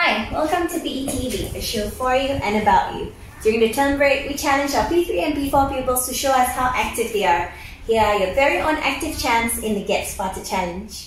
Hi, welcome to PETV, a show for you and about you. During the term break, we challenge our P3 and P4 pupils to show us how active they are. Here are your very own active champs in the Get Spotted Challenge.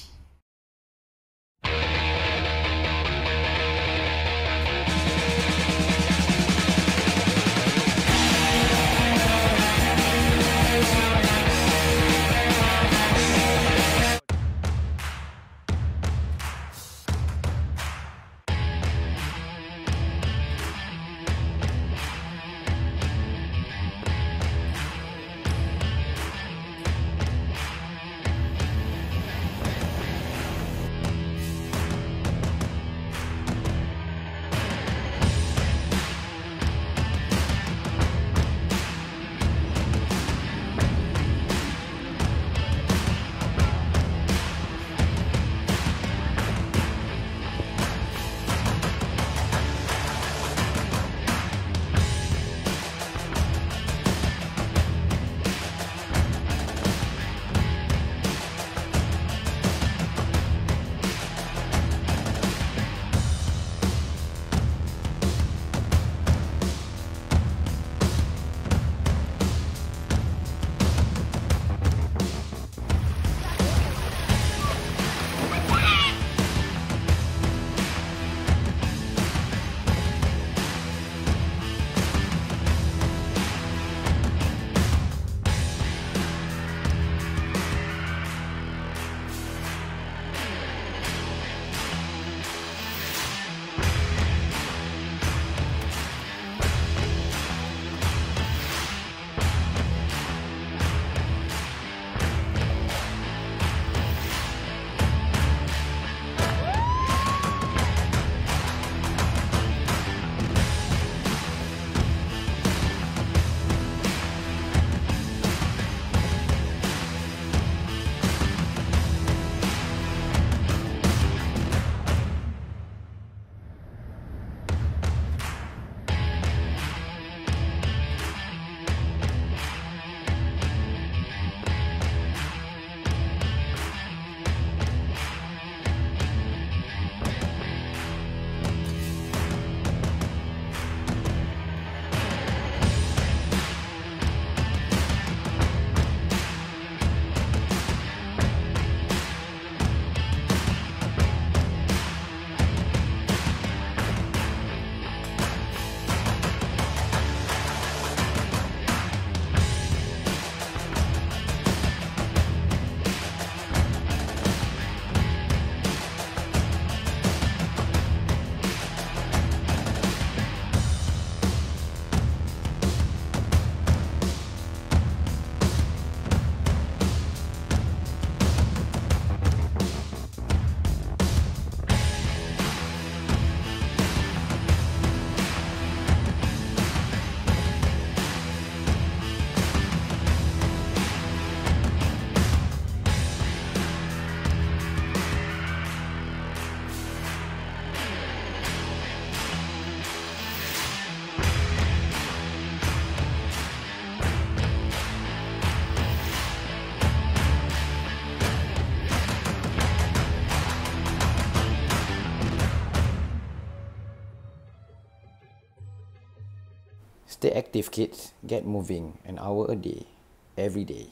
Stay active, kids. Get moving an hour a day, every day.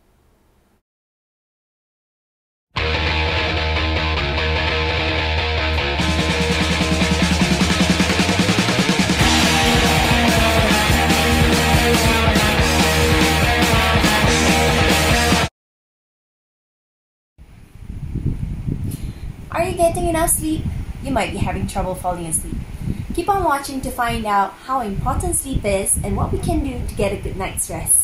Are you getting enough sleep? You might be having trouble falling asleep. Keep on watching to find out how important sleep is and what we can do to get a good night's rest.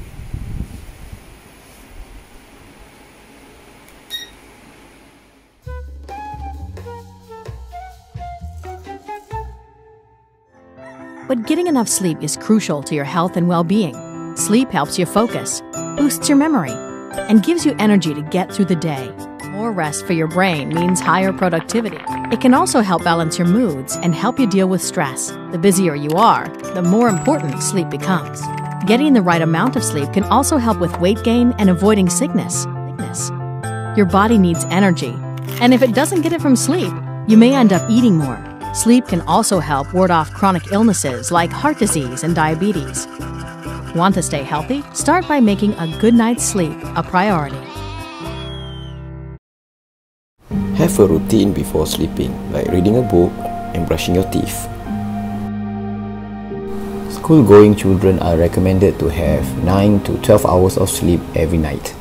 But getting enough sleep is crucial to your health and well-being. Sleep helps you focus, boosts your memory, and gives you energy to get through the day. More rest for your brain means higher productivity. It can also help balance your moods and help you deal with stress. The busier you are, the more important sleep becomes. Getting the right amount of sleep can also help with weight gain and avoiding sickness. Your body needs energy, and if it doesn't get it from sleep, you may end up eating more. Sleep can also help ward off chronic illnesses like heart disease and diabetes. Want to stay healthy? Start by making a good night's sleep a priority. Have a routine before sleeping, like reading a book and brushing your teeth. School-going children are recommended to have 9 to 12 hours of sleep every night.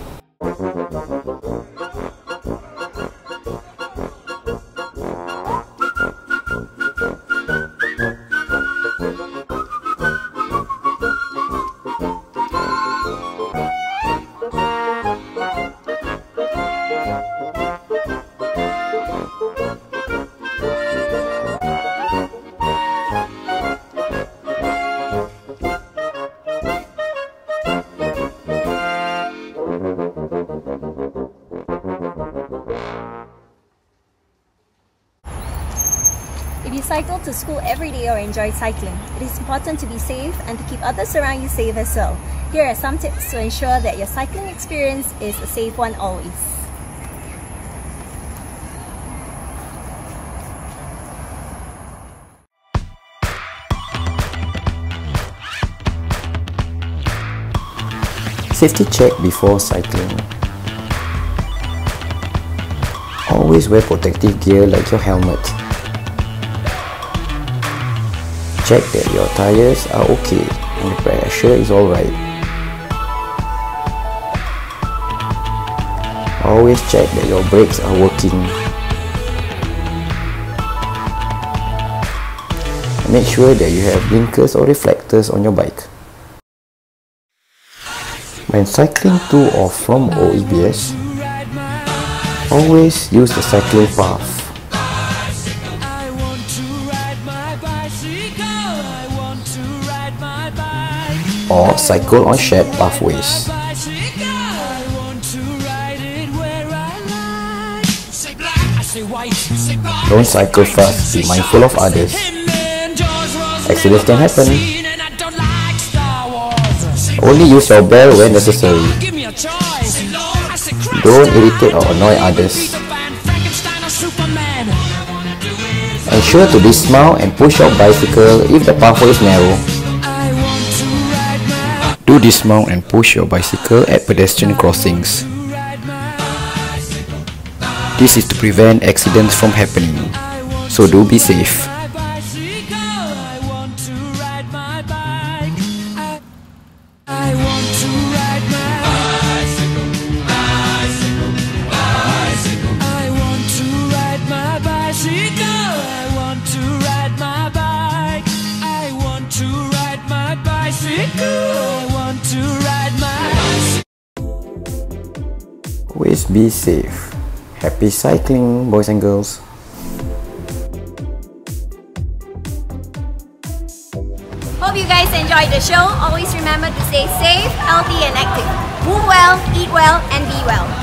If you cycle to school every day or enjoy cycling, it is important to be safe and to keep others around you safe as well. Here are some tips to ensure that your cycling experience is a safe one always. Safety check before cycling. Always wear protective gear like your helmet. Check that your tires are okay and the pressure is alright. Always check that your brakes are working. And make sure that you have blinkers or reflectors on your bike. When cycling to or from OEBS, always use the cycling path. Or cycle on shared pathways. Don't cycle fast, be mindful of others. Accidents can happen. Only use your bell when necessary. Don't irritate or annoy others. Ensure to dismount and push your bicycle if the pathway is narrow. Do dismount and push your bicycle at pedestrian crossings. This is to prevent accidents from happening, so do be safe. Always be safe. Happy cycling, boys and girls. Hope you guys enjoyed the show. Always remember to stay safe, healthy and active. Move well, eat well and be well.